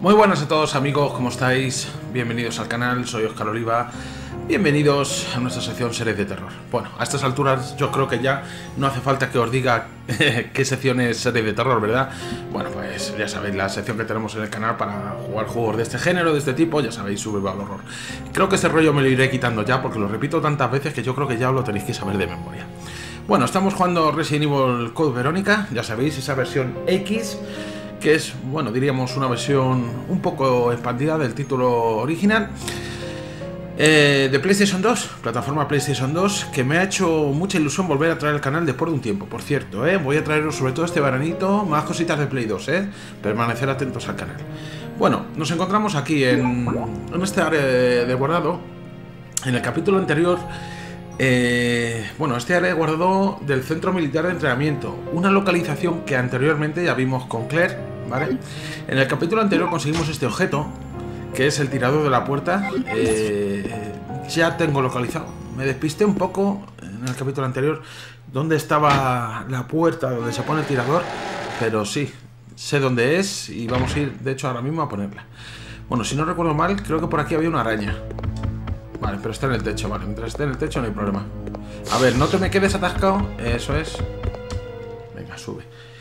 Muy buenas a todos amigos, ¿cómo estáis? Bienvenidos al canal, soy Óscar Oliva. Bienvenidos a nuestra sección series de terror. Bueno, a estas alturas yo creo que ya no hace falta que os diga qué sección es series de terror, ¿verdad? Bueno, pues ya sabéis, la sección que tenemos en el canal para jugar juegos de este género, de este tipo, ya sabéis, Survival Horror. Creo que este rollo me lo iré quitando ya porque lo repito tantas veces que yo creo que ya os lo tenéis que saber de memoria. Bueno, estamos jugando Resident Evil Code Verónica, ya sabéis, esa versión X, que es, bueno, diríamos una versión un poco expandida del título original. De PlayStation 2, plataforma PlayStation 2, que me ha hecho mucha ilusión volver a traer al canal después de un tiempo. Por cierto, voy a traeros sobre todo este veranito más cositas de Play 2, permanecer atentos al canal. Bueno, nos encontramos aquí en este área de guardado. En el capítulo anterior, bueno, este área de guardado del centro militar de entrenamiento, una localización que anteriormente ya vimos con Claire, ¿vale? En el capítulo anterior conseguimos este objeto, que es el tirador de la puerta. Ya tengo localizado. Me despisté un poco en el capítulo anterior dónde estaba la puerta donde se pone el tirador, pero sí, sé dónde es y vamos a ir, de hecho, ahora mismo a ponerla. Bueno, si no recuerdo mal, creo que por aquí había una araña. Vale, pero está en el techo, vale, mientras esté en el techo no hay problema. A ver, no te me quedes atascado, eso es. Venga, sube.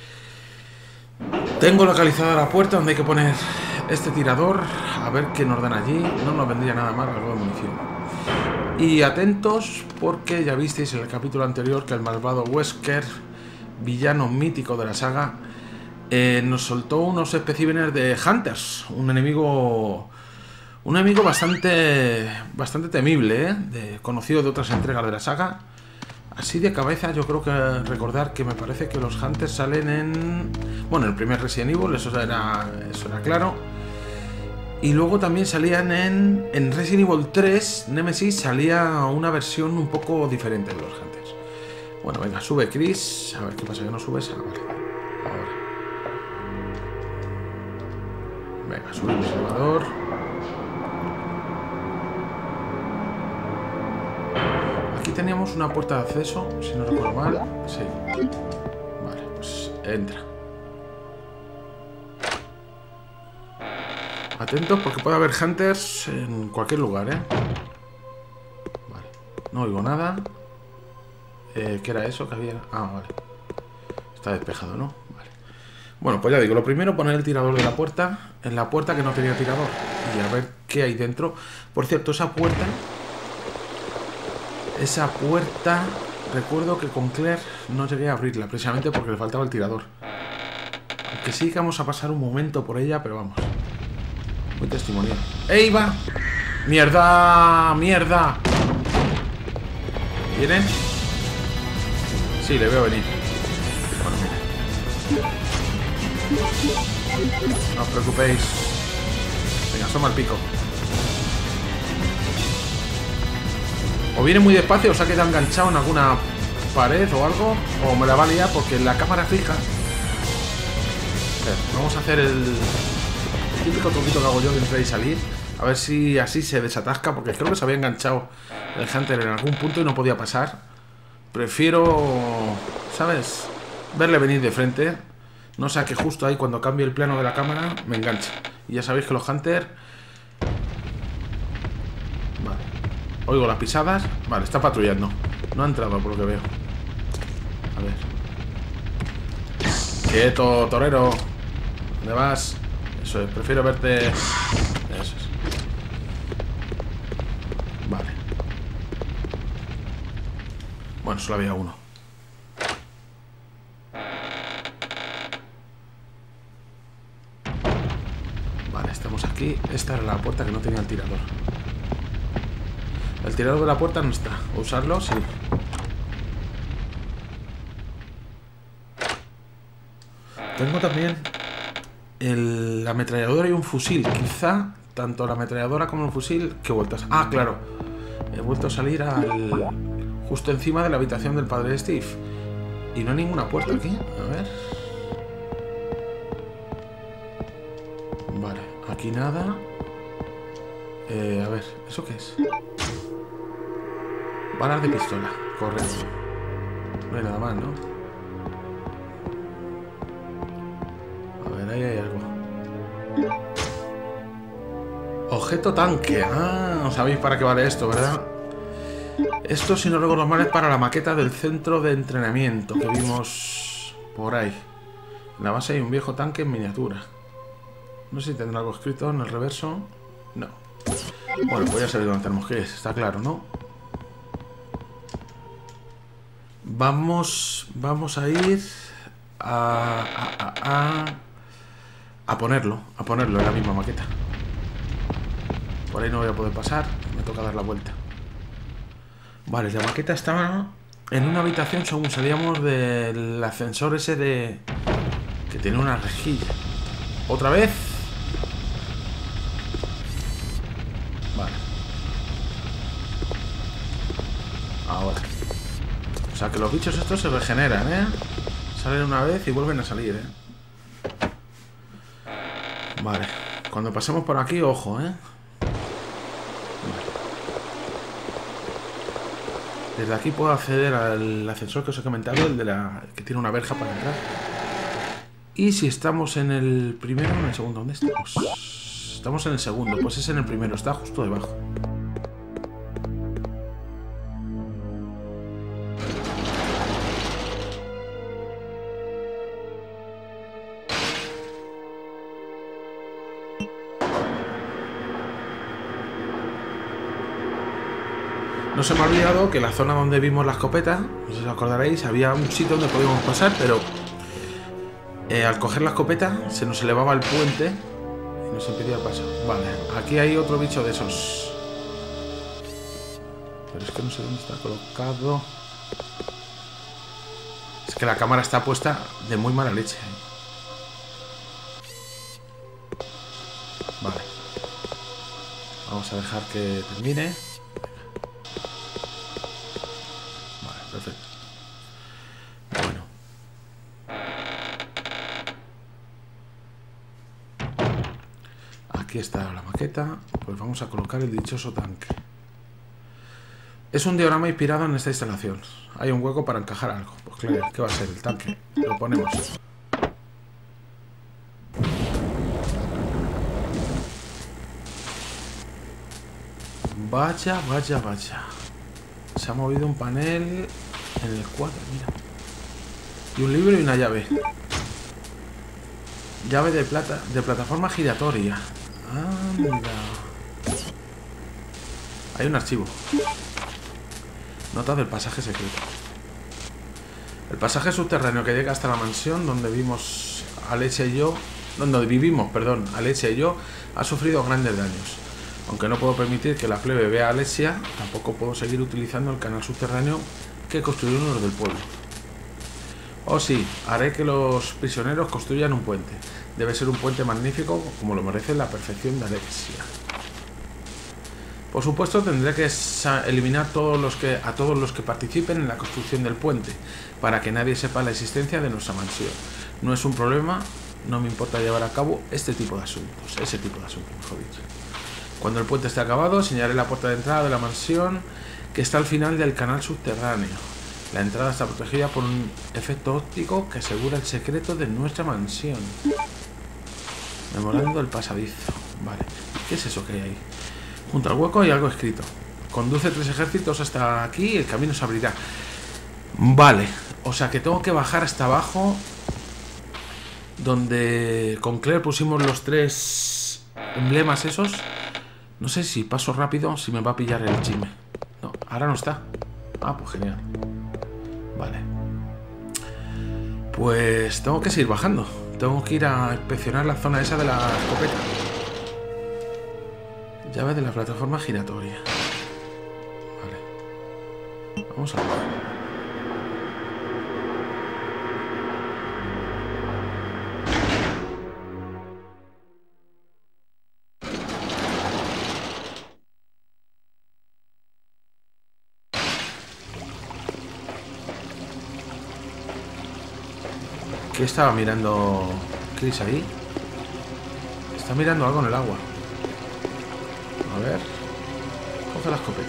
Tengo localizada la puerta donde hay que poner este tirador, a ver qué nos dan allí. No nos vendría nada mal algo de munición. Y atentos porque ya visteis en el capítulo anterior que el malvado Wesker, villano mítico de la saga, nos soltó unos especímenes de Hunters, un enemigo bastante temible, conocido de otras entregas de la saga. Así de cabeza yo creo que recordar que me parece que los Hunters salen en... Bueno, el primer Resident Evil, eso era claro. Y luego también salían en Resident Evil 3, Nemesis, salía una versión un poco diferente de los Hunters. Bueno, venga, sube Chris. A ver qué pasa, que no subes. Ah, vale. Ahora. Venga, sube el observador. Aquí teníamos una puerta de acceso, si no recuerdo mal. Sí. Vale, pues entra. Atentos porque puede haber Hunters en cualquier lugar, Vale. No oigo nada. ¿Qué era eso que había? Ah, vale. Está despejado, ¿no? Vale. Bueno, pues ya digo, lo primero, poner el tirador de la puerta en la puerta que no tenía tirador. Y a ver qué hay dentro. Por cierto, esa puerta, recuerdo que con Claire no llegué a abrirla, precisamente porque le faltaba el tirador. Aunque sí que vamos a pasar un momento por ella, pero vamos. Muy testimonial. ¡Ey, va! ¡Mierda! ¡Mierda! ¿Vienen? Sí, le veo venir. Bueno, mira. No os preocupéis. Venga, asoma el pico. O viene muy despacio o se ha quedado enganchado en alguna pared o algo, o me la va a liar porque la cámara fija. A ver, vamos a hacer el típico truquito que hago yo de entrar y salir. A ver si así se desatasca, porque creo que se había enganchado el Hunter en algún punto y no podía pasar. Prefiero, ¿sabes?, verle venir de frente. No sea que justo ahí, cuando cambie el plano de la cámara, me enganche. Y ya sabéis que los Hunter... Vale. Oigo las pisadas. Vale, está patrullando. No ha entrado por lo que veo. A ver. Quieto, torero. ¿Dónde vas? Eso es, prefiero verte. Eso es. Vale. Bueno, solo había uno. Vale, estamos aquí. Esta era la puerta que no tenía el tirador. El tirador de la puerta no está. ¿Usarlo? Sí. Tengo también la ametralladora y un fusil. Quizá tanto la ametralladora como el fusil. ¿Qué vueltas? Ah, claro. He vuelto a salir justo encima de la habitación del padre de Steve. Y no hay ninguna puerta aquí. A ver. Vale, aquí nada. A ver, ¿eso qué es? Balas de pistola, correcto. No hay nada más, ¿no? A ver, ahí hay algo. Objeto tanque. Ah, no sabéis para qué vale esto, ¿verdad? Esto, si no recuerdo mal, es para la maqueta del centro de entrenamiento que vimos por ahí. En la base hay un viejo tanque en miniatura. No sé si tendrá algo escrito en el reverso. No. Bueno, pues ya sabéis dónde tenemos que ir, está claro, ¿no? Vamos a ir a ponerlo en la misma maqueta. Por ahí no voy a poder pasar, me toca dar la vuelta. Vale, la maqueta estaba en una habitación según salíamos del ascensor ese de... que tiene una rejilla. ¿Otra vez? Vale. Ahora. O sea que los bichos estos se regeneran, ¿eh? Salen una vez y vuelven a salir, ¿eh? Vale. Cuando pasemos por aquí, ojo, ¿eh? Desde aquí puedo acceder al ascensor que os he comentado, el de la que tiene una verja para entrar. Y si estamos en el primero o en el segundo, ¿dónde estamos? Estamos en el segundo, pues es en el primero, está justo debajo. No se me ha olvidado que la zona donde vimos la escopeta, no sé si os acordaréis, había un sitio donde podíamos pasar, pero al coger la escopeta se nos elevaba el puente y nos impedía el paso. Vale, aquí hay otro bicho de esos. Pero es que no sé dónde está colocado. Es que la cámara está puesta de muy mala leche. Vale. Vamos a dejar que termine. Perfecto. Bueno. Aquí está la maqueta. Pues vamos a colocar el dichoso tanque. Es un diorama inspirado en esta instalación. Hay un hueco para encajar algo. Pues claro, ¿qué va a ser? El tanque. Lo ponemos. Vaya, vaya, vaya. Se ha movido un panel en el cuadro, mira. Y un libro y una llave. Llave de plata, de plataforma giratoria. Anda. Hay un archivo. Nota del pasaje secreto. El pasaje subterráneo que llega hasta la mansión donde vimos Alexia y yo, donde vivimos, perdón, Alexia y yo, ha sufrido grandes daños. Aunque no puedo permitir que la plebe vea a Alexia, tampoco puedo seguir utilizando el canal subterráneo que construyeron los del pueblo. Oh sí, haré que los prisioneros construyan un puente. Debe ser un puente magnífico, como lo merece la perfección de Alexia. Por supuesto, tendré que eliminar a todos los que participen en la construcción del puente, para que nadie sepa la existencia de nuestra mansión. No es un problema, no me importa llevar a cabo ese tipo de asuntos, mejor dicho. Cuando el puente esté acabado, señalaré la puerta de entrada de la mansión que está al final del canal subterráneo. La entrada está protegida por un efecto óptico que asegura el secreto de nuestra mansión. Memorando el pasadizo. Vale. ¿Qué es eso que hay ahí? Junto al hueco hay algo escrito. Conduce 3 ejércitos hasta aquí y el camino se abrirá. Vale. O sea que tengo que bajar hasta abajo, donde con Claire pusimos los 3 emblemas esos. No sé si paso rápido, si me va a pillar el chisme. No, ahora no está. Ah, pues genial. Vale. Pues tengo que seguir bajando. Tengo que ir a inspeccionar la zona esa de la escopeta. Llave de la plataforma giratoria. Vale. Vamos a ver. ¿Qué estaba mirando Chris ahí? Está mirando algo en el agua. A ver. Coge la escopeta.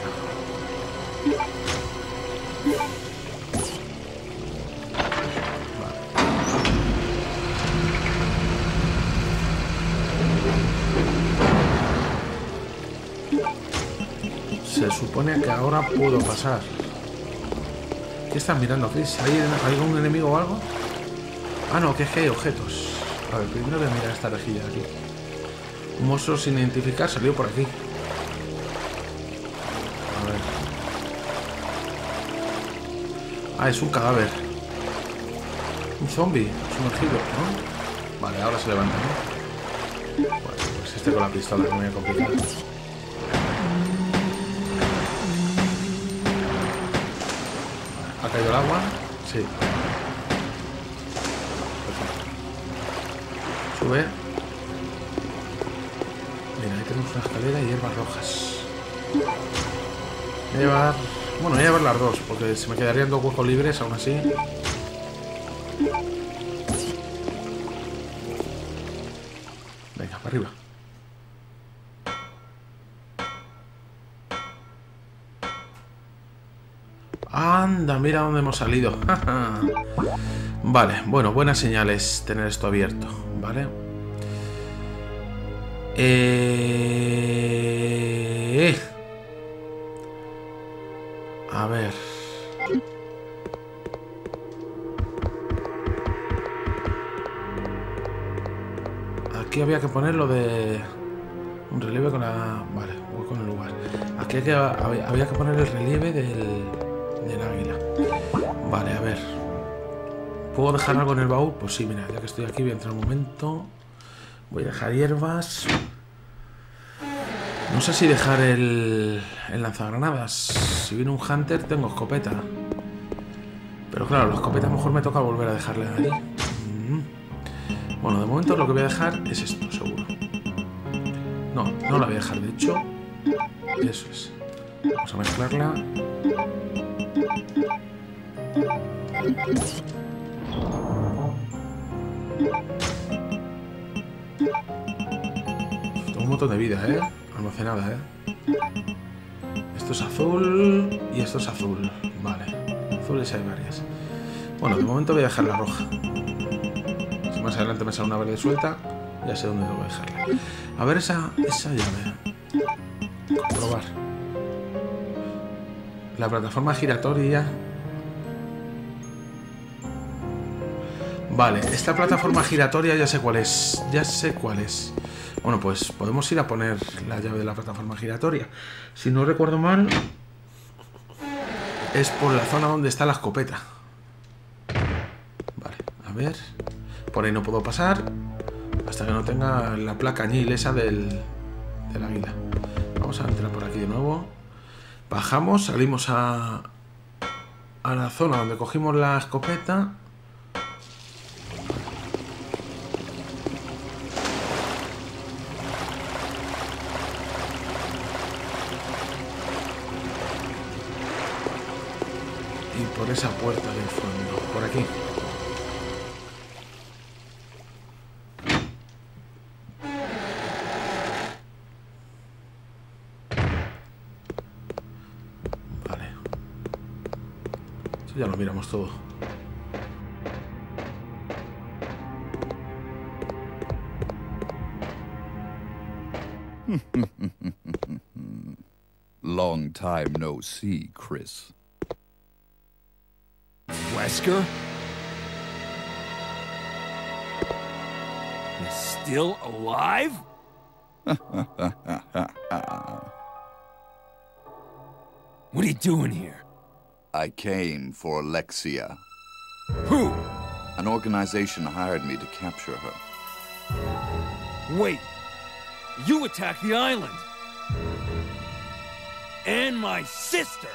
Vale. Se supone que ahora puedo pasar. ¿Qué estás mirando, Chris? ¿Hay algún enemigo o algo? Ah, no, que es que hay objetos. A ver, primero voy a mirar esta rejilla de aquí. Un monstruo sin identificar salió por aquí. A ver. Ah, es un cadáver. Un zombie sumergido, ¿no? Vale, ahora se levanta, ¿no? Bueno, pues este con la pistola es muy complicado. ¿Ha caído el agua? Sí. Perfecto. Sube. Mira, ahí tenemos una escalera y hierbas rojas. Voy a llevar... Bueno, voy a llevar las dos, porque se me quedarían dos huecos libres aún así. Venga, para arriba. Anda, mira dónde hemos salido. Vale, bueno, buenas señales tener esto abierto, ¿vale? A ver. Aquí había que poner lo de... Un relieve con la... Vale, voy con el lugar. Aquí había que poner el relieve del águila. Vale, a ver. ¿Puedo dejar algo en el baúl? Pues sí, mira, ya que estoy aquí voy a entrar un momento. Voy a dejar hierbas. No sé si dejar el lanzagranadas. Si viene un hunter tengo escopeta. Pero claro, la escopeta a lo mejor me toca volver a dejarle ahí. Bueno, de momento lo que voy a dejar es esto, seguro. No, no la voy a dejar, de hecho. Eso es. Vamos a mezclarla. Tengo un montón de vida, almacenada, Esto es azul y esto es azul. Vale, azules hay varias. Bueno, de momento voy a dejar la roja. Si más adelante me sale una verde suelta, ya sé dónde debo dejarla. A ver esa llave. Comprobar. La plataforma giratoria. Vale, esta plataforma giratoria ya sé cuál es. Ya sé cuál es. Bueno, pues podemos ir a poner la llave de la plataforma giratoria. Si no recuerdo mal, es por la zona donde está la escopeta. Vale, a ver. Por ahí no puedo pasar hasta que no tenga la placa añil esa del águila. Vamos a entrar por aquí de nuevo. Bajamos, salimos a la zona donde cogimos la escopeta. Y por esa puerta del fondo, por aquí. Vale. Eso ya lo miramos todo. Long time no see, Chris. Wesker? He's still alive? What are you doing here? I came for Alexia. Who? An organization hired me to capture her. Wait. You attacked the island. And my sister.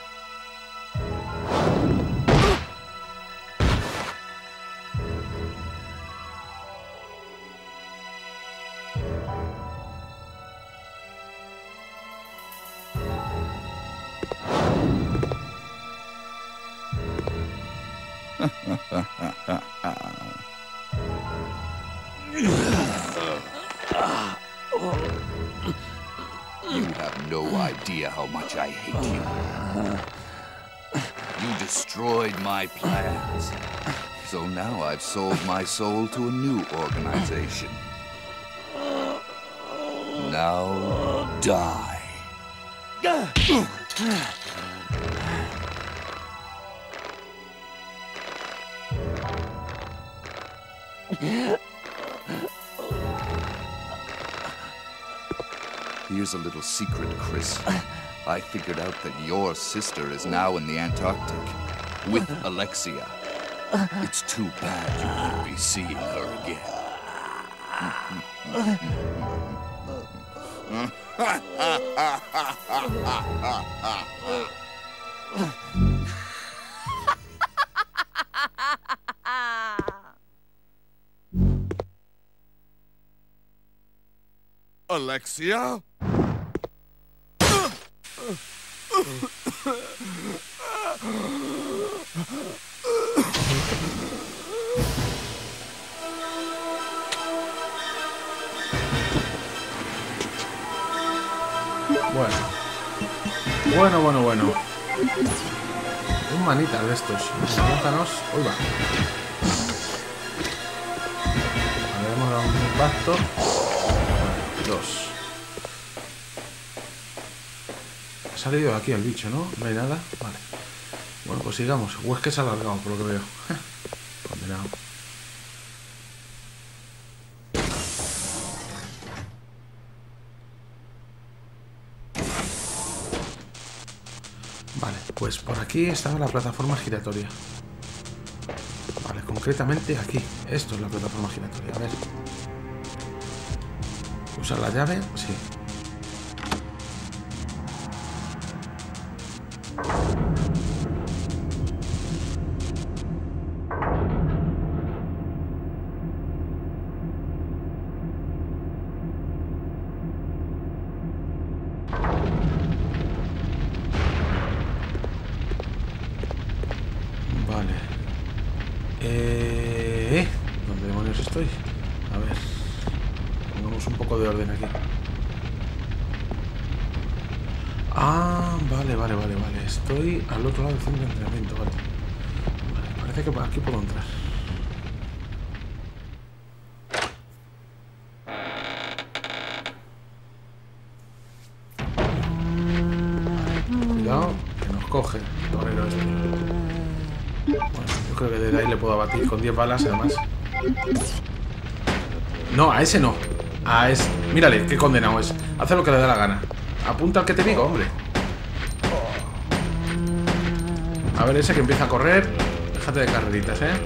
You have no idea how much I hate you. You destroyed my plans. So now I've sold my soul to a new organization. Now, die. Here's a little secret, Chris. I figured out that your sister is now in the Antarctic with Alexia. It's too bad you won't be seeing her again. Alexia? Bueno. Un manita de estos. Búscanos. Uy, va. Vale, hemos dado un impacto. Vale, 2. Ha salido de aquí el bicho, ¿no? No hay nada. Vale. Bueno, pues sigamos. O es que se ha alargado, por lo que veo. Condenado. Vale, pues por aquí estaba la plataforma giratoria. Vale, concretamente aquí. Esto es la plataforma giratoria. A ver. ¿Usar la llave? Sí. ¿Dónde demonios estoy? A ver. Pongamos un poco de orden aquí. Ah, vale. Estoy al otro lado del centro de entrenamiento, vale. Vale, parece que por aquí puedo entrar. Vale, cuidado, que nos coge el torero este. Bueno, yo creo que desde ahí le puedo abatir con 10 balas, además. No, a ese no. A ese. Mírale, qué condenado es. Hace lo que le da la gana. Apunta al que te digo, hombre. A ver, ese que empieza a correr. Déjate de carreritas, ¿eh?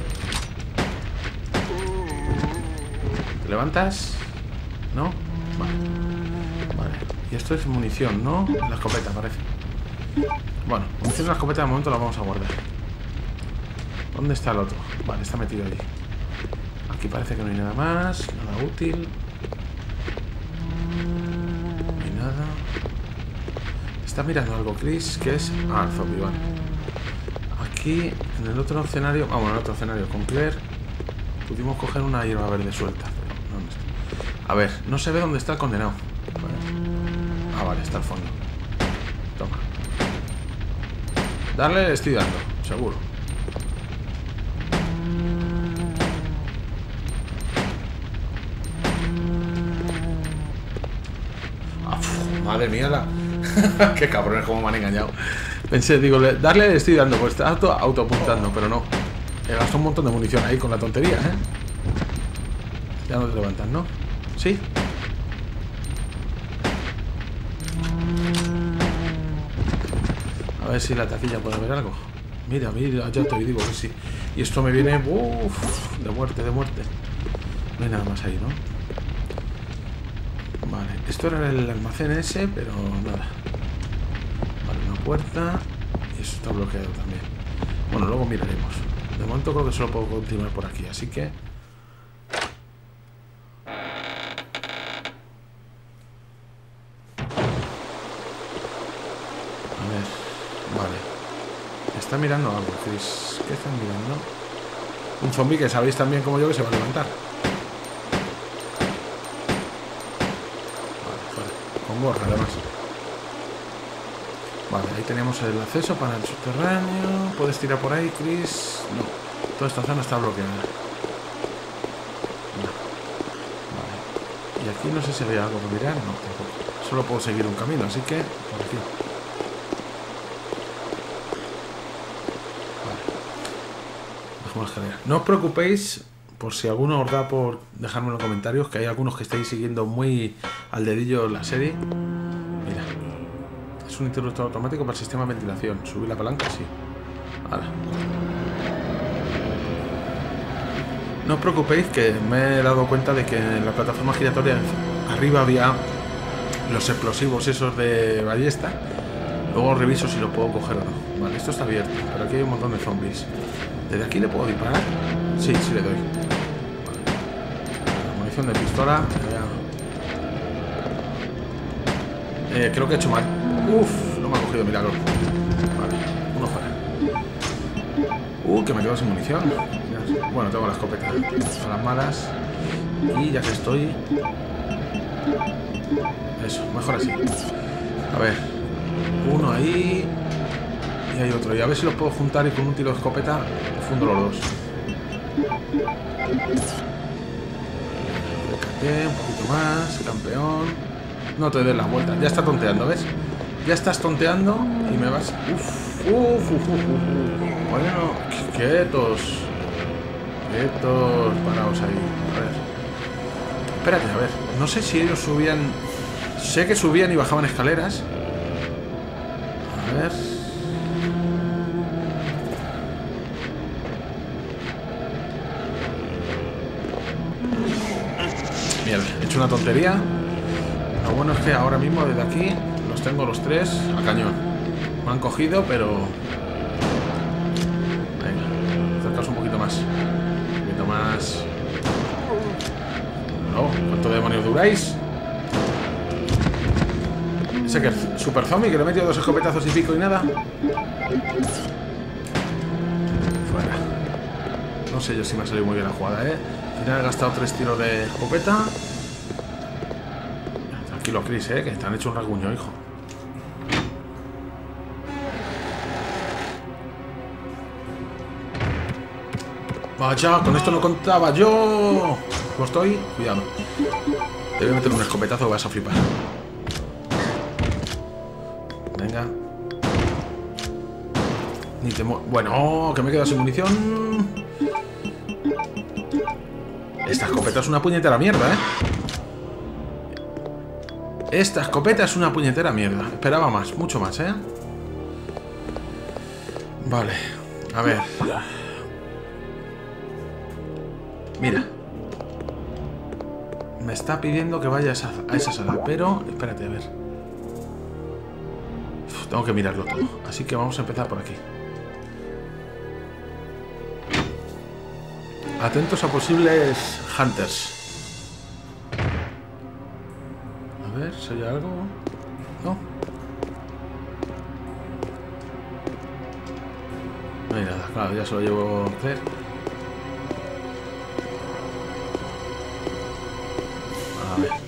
¿Te levantas? ¿No? Vale. Y esto es munición, ¿no? La escopeta, parece. Bueno, munición de la escopeta de momento la vamos a guardar. ¿Dónde está el otro? Vale, está metido allí. Aquí parece que no hay nada más. Nada útil. No hay nada. Está mirando algo, Chris, que es... Ah, el zombie, vale. Aquí, en el otro escenario... Vamos, en el otro escenario con Claire pudimos coger una hierba verde suelta. Pero, ¿dónde está? A ver, no se ve dónde está el condenado. Ah, vale, está al fondo. Toma. Darle, le estoy dando, seguro. Madre mía, qué cabrones, como me han engañado. Pensé, digo, darle le estoy dando, pues está autoapuntando, pero no. He gastado un montón de munición ahí con la tontería, ¿eh? Ya no te levantas, ¿no? ¿Sí? A ver si la taquilla puede ver algo. Mira, ya te digo que sí. Y esto me viene... Uff, de muerte. No hay nada más ahí, ¿no? Vale, esto era el almacén ese, pero nada. Vale, una puerta. Y eso está bloqueado también. Bueno, luego miraremos. De momento creo que solo puedo continuar por aquí, así que... A ver, vale. Está mirando algo, Chris. ¿Qué están mirando? Un zombie que sabéis también como yo que se va a levantar. Con gorra, además. Vale, ahí tenemos el acceso para el subterráneo. ¿Puedes tirar por ahí, Chris? No. Toda esta zona está bloqueada. No. Vale. Y aquí no sé si había algo que mirar. No, tampoco. Solo puedo seguir un camino, así que por aquí. Bajo una escalera. No os preocupéis por si alguno os da por dejarme en los comentarios, que hay algunos que estáis siguiendo muy al dedillo la serie. Mira. Es un interruptor automático para el sistema de ventilación. Subir la palanca, sí. Ahora. No os preocupéis que me he dado cuenta de que en la plataforma giratoria arriba había los explosivos esos de ballesta. Luego reviso si lo puedo coger o no. Vale, esto está abierto, pero aquí hay un montón de zombies. ¿Desde aquí le puedo disparar? Sí, sí le doy. Vale. Munición de pistola. Creo que he hecho mal. Uf, no me ha cogido milagro. Vale, uno fuera. Que me quedo sin munición. Bueno, tengo la escopeta. Son las malas. Y ya que estoy... Eso, mejor así. A ver. Uno ahí. Y hay otro. Y a ver si los puedo juntar y con un tiro de escopeta fundo los dos. Un poquito más, campeón. No te des la vuelta. Ya está tonteando, ¿ves? Ya estás tonteando y me vas... Bueno, quietos. Quietos, paraos ahí. A ver. Espérate, a ver. No sé si ellos subían... Sé que subían y bajaban escaleras. A ver... Mierda, he hecho una tontería. Lo bueno es que ahora mismo desde aquí los tengo los tres a cañón. Me han cogido, pero... Venga, acercaos un poquito más. Un poquito más. No, ¿cuánto demonios duráis? Ese que es super zombie, que le he metido dos escopetazos y pico y nada. Fuera. No sé yo si me ha salido muy bien la jugada, ¿eh? Al final he gastado 3 tiros de escopeta. Tranquilo, Chris, que te han hecho un rasguño, hijo. Vaya, con esto no contaba yo. ¿Cómo estoy? Cuidado. Te voy a meter un escopetazo, vas a flipar. Venga. Ni te bueno, que me he quedado sin munición. Esta escopeta es una puñetera mierda, ¿eh? Esta escopeta es una puñetera mierda. Esperaba más, mucho más, ¿eh? Vale, a ver. Mira. Me está pidiendo que vaya a esa sala, pero... Espérate, a ver. Tengo que mirarlo todo. Así que vamos a empezar por aquí. Atentos a posibles hunters. A ver, ¿se oye algo? No. No hay nada, claro, ya se lo llevo a hacer. A ver.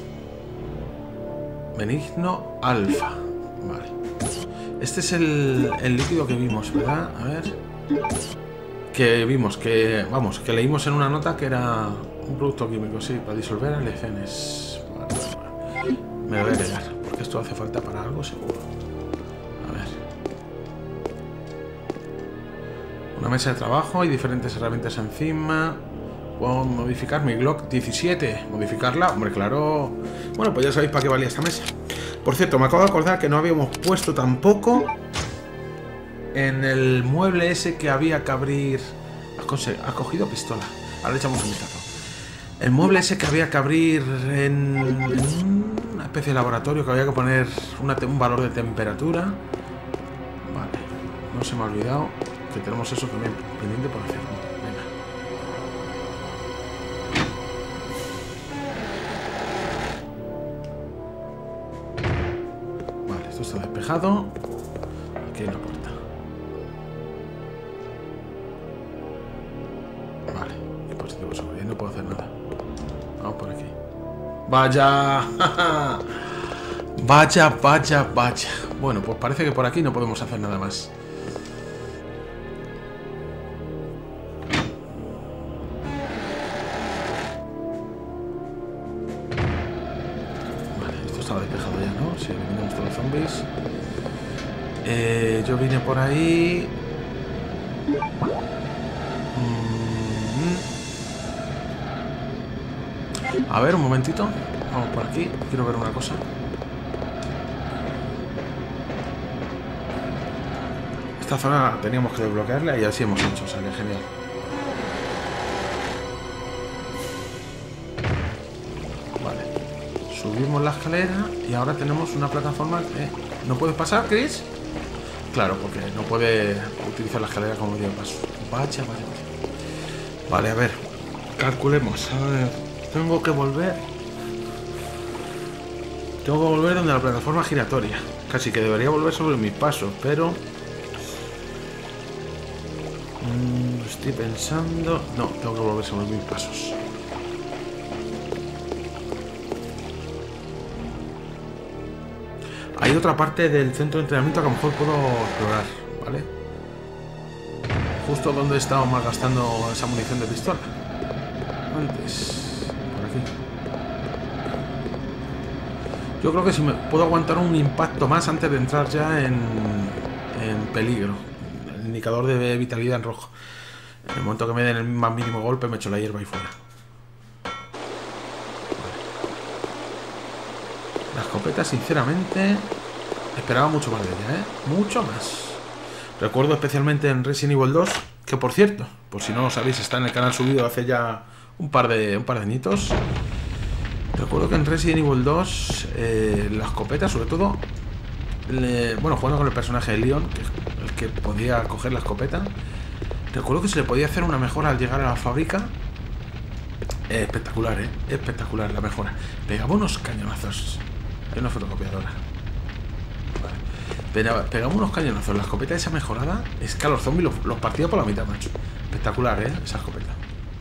Benigno alfa. Vale. Este es el líquido que vimos, ¿verdad? A ver. Que vimos, que... Vamos, que leímos en una nota que era un producto químico, sí, para disolver alecenes. Vale. Me lo voy a quedar, porque esto hace falta para algo seguro. A ver. Una mesa de trabajo y diferentes herramientas encima. Puedo modificar mi Glock 17. Modificarla, hombre, claro. Bueno, pues ya sabéis para qué valía esta mesa. Por cierto, me acabo de acordar que no habíamos puesto tampoco en el mueble ese que había que abrir. ¿Has cogido pistola? Ahora le echamos un vistazo. El mueble ese que había que abrir en una especie de laboratorio, que había que poner un valor de temperatura. Vale, no se me ha olvidado que tenemos eso también pendiente por hacer. Está despejado. Aquí hay una puerta. Vale, dispositivo de seguridad. No puedo hacer nada. Vamos por aquí. ¡Vaya! ¡Vaya, vaya, vaya! Bueno, pues parece que por aquí no podemos hacer nada más. Vale, esto estaba despejado ya, ¿no? Si eliminamos todos los zombies. Yo vine por ahí. A ver, un momentito. Vamos por aquí. Quiero ver una cosa. Esta zona teníamos que desbloquearla y así hemos hecho. O sea, que genial. Vale. Subimos la escalera y ahora tenemos una plataforma. ¿No puedes pasar, Chris? Claro, porque no puede utilizar la escalera como medio de paso. Vaya. Vale, a ver. Calculemos. A ver. Tengo que volver donde la plataforma giratoria. Casi que debería volver sobre mis pasos, pero... estoy pensando... No, tengo que volver sobre mis pasos. Hay otra parte del centro de entrenamiento que a lo mejor puedo explorar, ¿vale? Justo donde estaba malgastando esa munición de pistola. Antes... por aquí. Yo creo que si me puedo aguantar un impacto más antes de entrar ya en peligro. El indicador de vitalidad en rojo. En el momento que me den el más mínimo golpe me echo la hierba ahí fuera. La escopeta, sinceramente, esperaba mucho más de ella, ¿eh? Mucho más. Recuerdo especialmente en Resident Evil 2, que por cierto, por si no lo sabéis, está en el canal subido hace ya un par de añitos. Recuerdo que en Resident Evil 2 la escopeta, sobre todo, bueno, jugando con el personaje de Leon, que es el que podía coger la escopeta, recuerdo que se le podía hacer una mejora al llegar a la fábrica. Espectacular, espectacular la mejora. Pegaba unos cañonazos. Hay una fotocopiadora. Vale. Pegaba unos cañonazos. La escopeta esa mejorada es que a los zombies los partía por la mitad, macho. Espectacular, esa escopeta.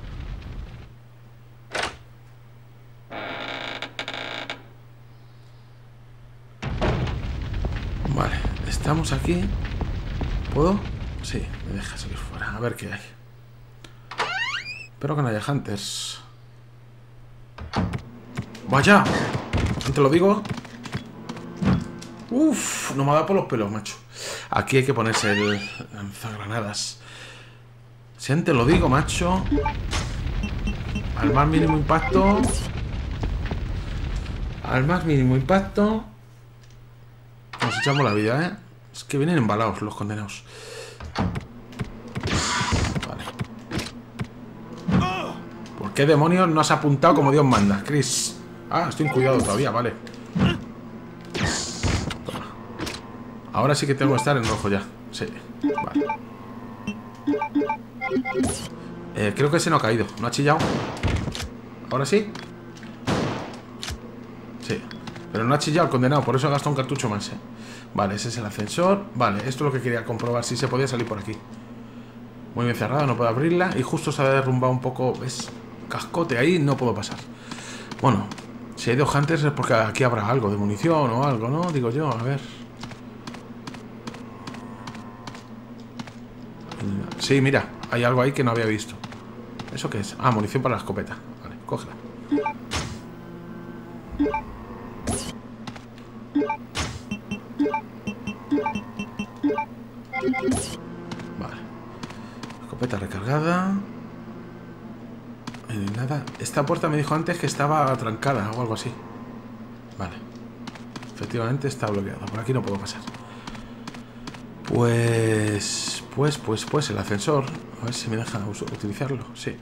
Vale, estamos aquí. ¿Puedo? Sí, me deja salir fuera. A ver qué hay. Espero que no haya hunters. ¡Vaya! Te lo digo. Uff, no me ha dado por los pelos, macho. Aquí hay que ponerse el lanzagranadas. Si antes lo digo, macho. Al más mínimo impacto. Al más mínimo impacto. Nos echamos la vida, ¿eh? Es que vienen embalados los condenados. Vale. ¿Por qué demonios no has apuntado como Dios manda, Chris? Ah, estoy en cuidado todavía, vale. Toma. Ahora sí que tengo que estar en rojo ya. Sí, vale. Creo que ese no ha caído. ¿No ha chillado? ¿Ahora sí? Sí. Pero no ha chillado el condenado, por eso ha gastado un cartucho más, ¿eh? Vale, ese es el ascensor. Vale, esto es lo que quería comprobar, si se podía salir por aquí. Muy bien cerrado, no puedo abrirla. Y justo se ha derrumbado un poco, ¿ves? Cascote ahí, no puedo pasar. Bueno, si hay dos hunters es porque aquí habrá algo de munición o algo, ¿no? Digo yo, a ver. Sí, mira, hay algo ahí que no había visto. ¿Eso qué es? Ah, munición para la escopeta. Vale, cógela. Vale. Escopeta recargada. Nada. Esta puerta me dijo antes que estaba trancada o algo así. Vale. Efectivamente está bloqueado. Por aquí no puedo pasar. Pues el ascensor. A ver si me deja utilizarlo. Sí.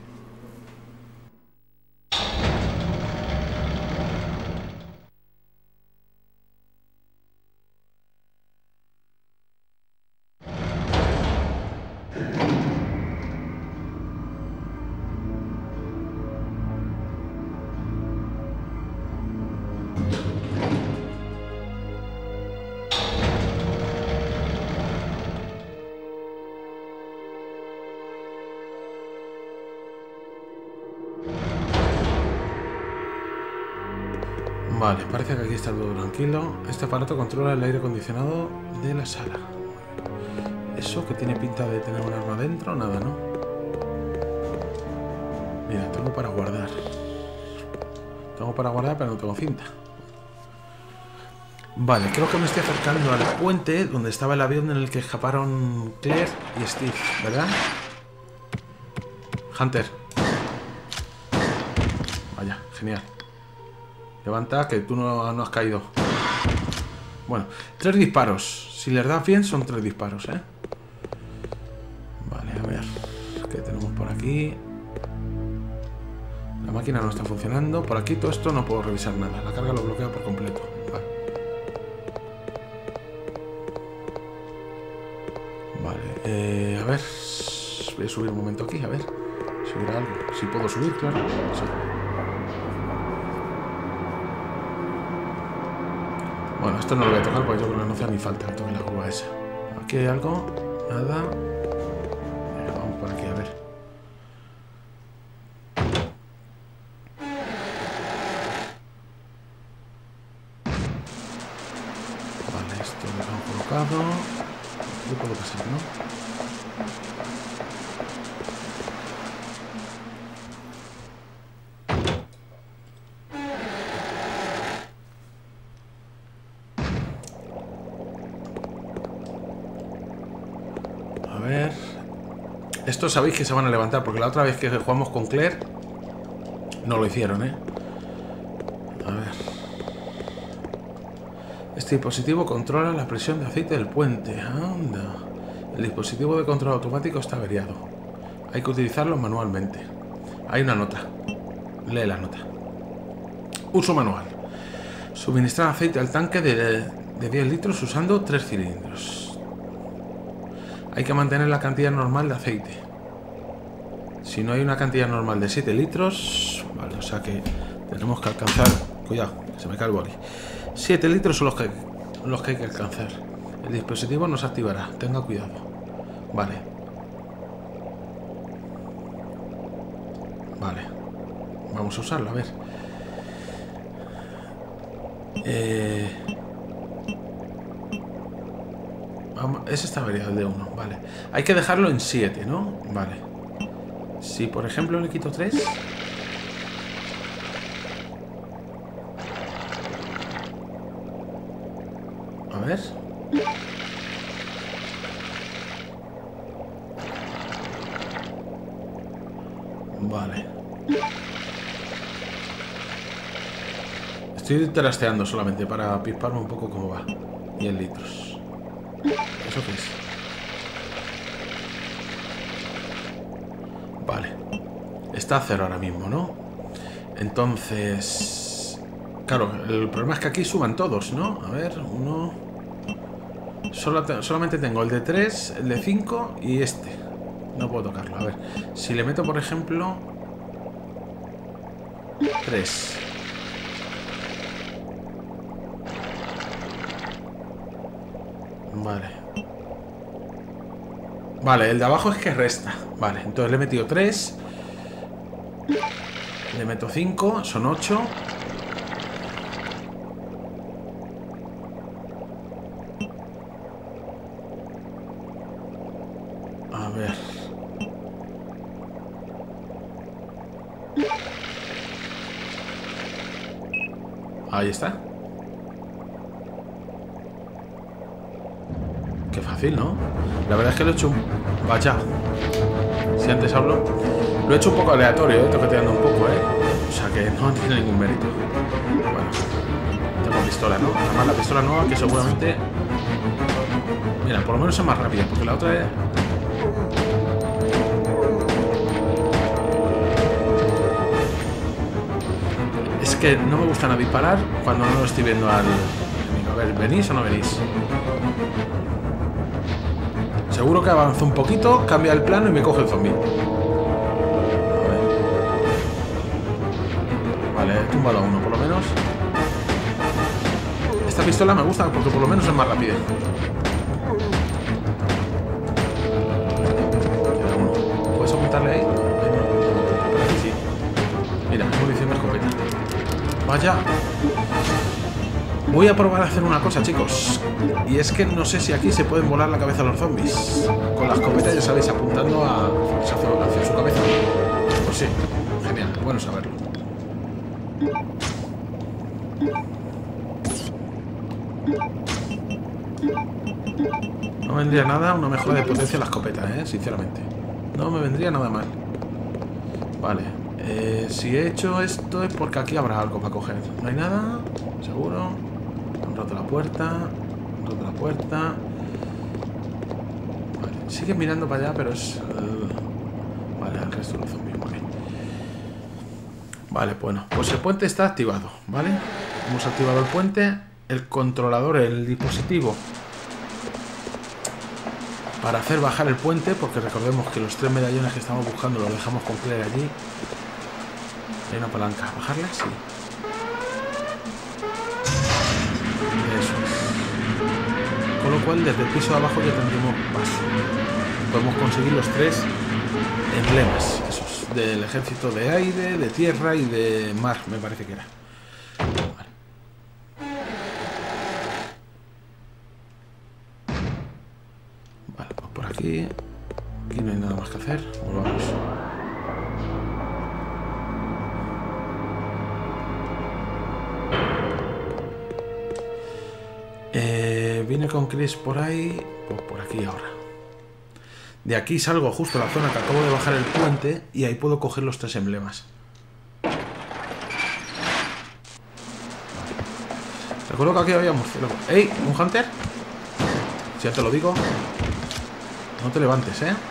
Vale, parece que aquí está todo tranquilo. Este aparato controla el aire acondicionado de la sala. Eso que tiene pinta de tener un arma dentro, nada, ¿no? Mira, tengo para guardar. Tengo para guardar, pero no tengo cinta. Vale, creo que me estoy acercando al puente donde estaba el avión en el que escaparon Claire y Steve, ¿verdad? Hunter. Vaya, genial. Levanta, que tú no has caído. Bueno, 3 disparos. Si les das bien, son 3 disparos, ¿eh? Vale, a ver. ¿Qué tenemos por aquí? La máquina no está funcionando. Por aquí todo esto no puedo revisar nada. La carga lo bloquea por completo. Vale. A ver. Voy a subir un momento aquí, a ver. Subir algo. Si puedo subir, claro. Sí. Bueno, esto no lo voy a tocar porque yo creo que no hace ni falta que toque la curva esa. Aquí hay algo. Nada. Venga, vamos por aquí, a ver. Vale, esto lo tengo colocado. Yo puedo pasar, ¿no? A ver. Estos sabéis que se van a levantar, porque la otra vez que jugamos con Claire no lo hicieron, ¿eh? A ver. Este dispositivo controla la presión de aceite del puente. Anda. El dispositivo de control automático está averiado. Hay que utilizarlo manualmente. Hay una nota. Lee la nota. Uso manual. Suministrar aceite al tanque de 10 litros usando 3 cilindros. Hay que mantener la cantidad normal de aceite. Si no hay una cantidad normal de 7 litros... Vale, o sea que tenemos que alcanzar... Cuidado, que se me cae el boli. 7 litros son los que hay que alcanzar. El dispositivo no se activará. Tenga cuidado. Vale. Vale. Vamos a usarlo, a ver. Ese está averiado, el de 1. Vale. Hay que dejarlo en 7, ¿no? Vale. Si por ejemplo le quito 3... A ver. Vale. Estoy trasteando solamente para pisparme un poco cómo va. 10 litros. ¿Eso qué es? Vale. Está a 0 ahora mismo, ¿no? Entonces... Claro, el problema es que aquí suban todos, ¿no? A ver, uno... Solamente tengo el de 3, el de 5 y este. No puedo tocarlo. A ver, si le meto, por ejemplo... 3. Vale. Vale, el de abajo es que resta. Vale, entonces le he metido 3. Le meto 5, son 8. A ver. Ahí está. Qué fácil, ¿no? La verdad es que lo he hecho un... Vaya. Si antes hablo... Lo he hecho un poco aleatorio, toqueteando un poco, O sea que no tiene ningún mérito. Bueno. Tengo pistola, ¿no? Además la pistola nueva que seguramente... Mira, por lo menos es más rápida, porque la otra es... Es que no me gustan a disparar cuando no lo estoy viendo al enemigo. A ver, ¿venís o no venís? Seguro que avanzo un poquito, cambia el plano y me coge el zombie. A ver. Vale, túmbalo a uno por lo menos. Esta pistola me gusta porque por lo menos es más rápida. Queda uno. ¿Puedes apuntarle ahí? Por aquí sí. Mira, munición de escopeta. Vaya. Voy a probar a hacer una cosa, chicos. Y es que no sé si aquí se pueden volar la cabeza a los zombies. Con la escopeta, ya sabéis, apuntando hacia su cabeza. Pues sí, genial, bueno saberlo. No vendría nada una mejora de potencia en la escopeta, sinceramente. No me vendría nada mal. Vale. Si he hecho esto es porque aquí habrá algo para coger. No hay nada, seguro. Han roto la puerta. Han roto la puerta. Vale, sigue mirando para allá, pero es... Vale, el resto de los zombies, vale. Vale, bueno, pues el puente está activado, ¿vale? Hemos activado el puente. El controlador, el dispositivo para hacer bajar el puente, porque recordemos que los 3 medallones que estamos buscando los dejamos con Claire allí. Hay una palanca. ¿Bajarla? Sí. Eso es. Con lo cual, desde el piso de abajo ya tendremos paso. Podemos conseguir los 3 emblemas, esos, del ejército de aire, de tierra y de mar, me parece que era. Vale. Vale, pues por aquí. Aquí no hay nada más que hacer. Volvamos. Vine con Chris por ahí, pues por aquí ahora. De aquí salgo justo a la zona que acabo de bajar el puente y ahí puedo coger los 3 emblemas. Recuerdo que aquí había murciélago. ¡Ey! ¿Un hunter? Si ya te lo digo. No te levantes, ¿eh?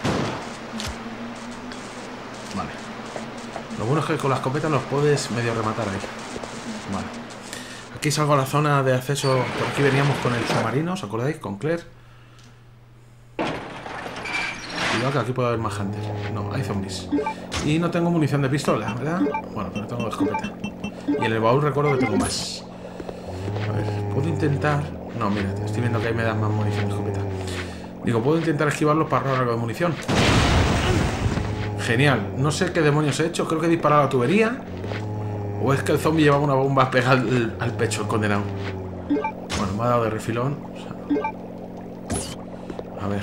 Vale. Lo bueno es que con la escopeta los puedes medio rematar ahí. Vale. Aquí salgo a la zona de acceso. Por aquí veníamos con el submarino, ¿os acordáis? Con Claire. Cuidado que aquí puede haber más hunters. No, hay zombies. Y no tengo munición de pistola, ¿verdad? Bueno, pero tengo de escopeta. Y en el baúl recuerdo que tengo más. A ver, puedo intentar... No, mira, estoy viendo que ahí me dan más munición de escopeta. Digo, puedo intentar esquivarlos para ahorrar algo de munición. Genial. No sé qué demonios he hecho. Creo que he disparado a la tubería. O es que el zombie llevaba una bomba pegada al pecho, el condenado. Bueno, me ha dado de refilón. O sea, a ver.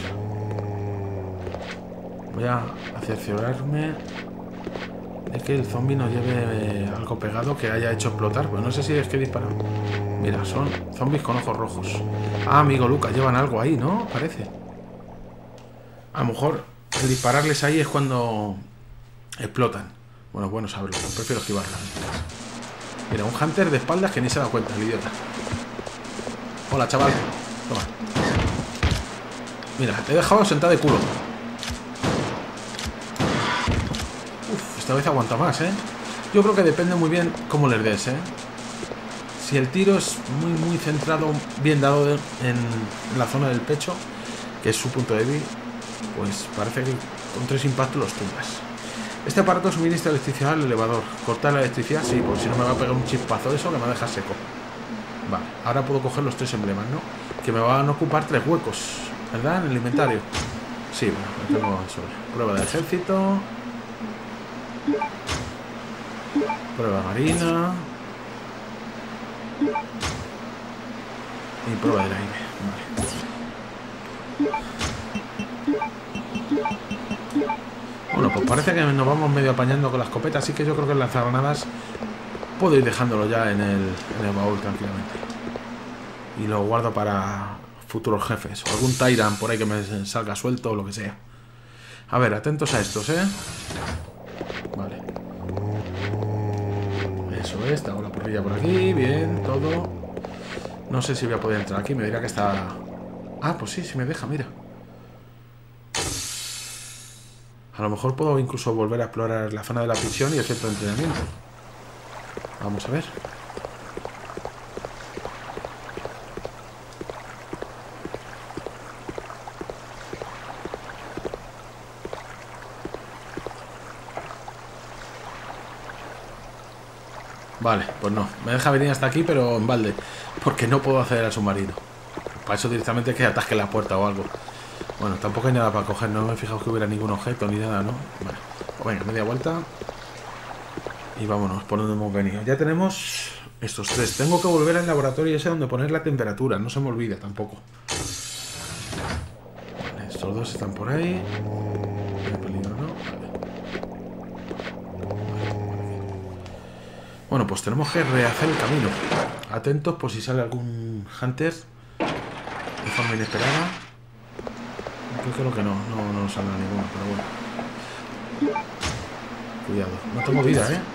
Voy a cerciorarme de que el zombie no lleve algo pegado que haya hecho explotar. Pues no sé si es que he disparado. Mira, son zombies con ojos rojos. Ah, amigo Lucas, llevan algo ahí, ¿no? Parece. A lo mejor el dispararles ahí es cuando explotan. Bueno saberlo, prefiero esquivarla. Mira, un hunter de espaldas que ni se da cuenta, el idiota. Hola, chaval. Toma. Mira, te he dejado sentado de culo. Uf, esta vez aguanta más, ¿eh? Yo creo que depende muy bien cómo les des, ¿eh? Si el tiro es muy centrado, bien dado en la zona del pecho, que es su punto débil, pues parece que con 3 impactos los tumbas. Este aparato suministra electricidad al elevador. ¿Cortar la electricidad? Sí, porque si no me va a pegar un chispazo de eso que me va a dejar seco. Vale, ahora puedo coger los 3 emblemas, ¿no? Que me van a ocupar 3 huecos, ¿verdad? En el inventario. Sí, bueno, lo tengo eso. Prueba de ejército. Prueba marina. Y prueba del aire. Vale. Bueno, pues parece que nos vamos medio apañando con la escopeta, así que yo creo que el lanzagranadas puedo ir dejándolo ya en el baúl tranquilamente. Y lo guardo para futuros jefes, o algún Tyrant por ahí que me salga suelto o lo que sea. A ver, atentos a estos, ¿eh? Vale. Eso es, hago la porrilla por aquí, bien, todo. No sé si voy a poder entrar aquí, me dirá que está... Ah, pues sí, sí me deja, mira. A lo mejor puedo incluso volver a explorar la zona de la prisión y el centro de entrenamiento. Vamos a ver. Vale, pues no. Me deja venir hasta aquí, pero en balde. Porque no puedo acceder al submarino. Para eso directamente que atasque la puerta o algo. Bueno, tampoco hay nada para coger. No me he fijado que hubiera ningún objeto ni nada, ¿no? Vale. Venga, media vuelta. Y vámonos por donde hemos venido. Ya tenemos estos 3. Tengo que volver al laboratorio ese donde poner la temperatura. No se me olvide tampoco. Vale, estos 2 están por ahí. No hay peligro, ¿no? Vale. Bueno, pues tenemos que rehacer el camino. Atentos por si sale algún hunter de forma inesperada. Yo creo que no saldrá ninguno, pero bueno. Cuidado, no tengo vida, ¿eh?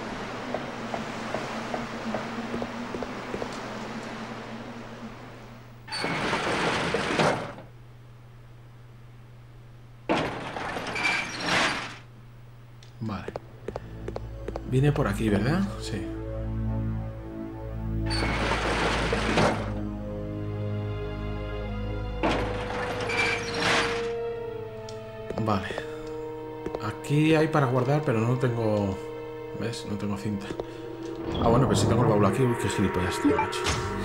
Vale. Viene por aquí, ¿verdad? Sí. Vale. Aquí hay para guardar, pero no tengo... ¿Ves? No tengo cinta. Ah, bueno, pero si tengo el baúl aquí. Uy, qué gilipollas estoy, macho.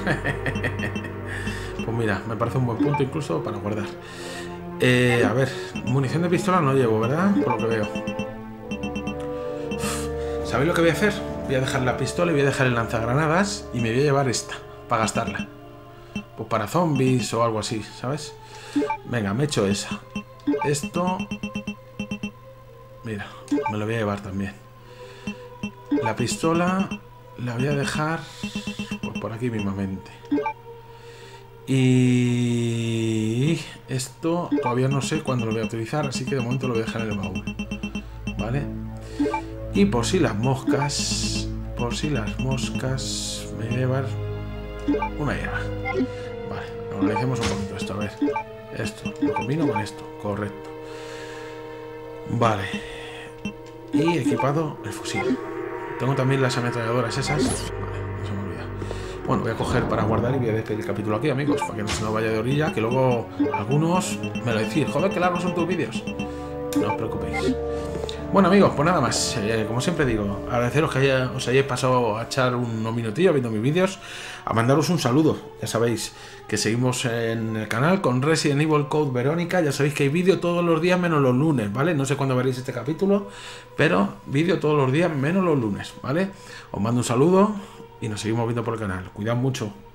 Pues mira, me parece un buen punto incluso para guardar. A ver, munición de pistola no llevo, ¿verdad? Por lo que veo. ¿Sabéis lo que voy a hacer? Voy a dejar la pistola y voy a dejar el lanzagranadas y me voy a llevar esta para gastarla. Pues para zombies o algo así, ¿sabes? Venga, me echo esa. Esto... Mira, me lo voy a llevar también. La pistola la voy a dejar pues por aquí mismamente. Y esto todavía no sé cuándo lo voy a utilizar, así que de momento lo voy a dejar en el baúl. ¿Vale? Y por si las moscas, me voy a llevar una hierba. Vale, analicemos un poquito esto, a ver. Esto, lo combino con esto, correcto. Vale. Y equipado el fusil. Tengo también las ametralladoras esas. Vale, no se me olvida. Bueno, voy a coger para guardar y voy a despedir el capítulo aquí, amigos, para que no se nos vaya de orilla, que luego algunos me lo decís, joder, que largos son tus vídeos. No os preocupéis. Bueno, amigos, pues nada más. Como siempre digo, agradeceros que os hayáis pasado a echar unos minutillos viendo mis vídeos, a mandaros un saludo. Ya sabéis que seguimos en el canal con Resident Evil Code Verónica. Ya sabéis que hay vídeo todos los días menos los lunes, ¿vale? No sé cuándo veréis este capítulo, pero vídeo todos los días menos los lunes, ¿vale? Os mando un saludo y nos seguimos viendo por el canal. Cuidad mucho.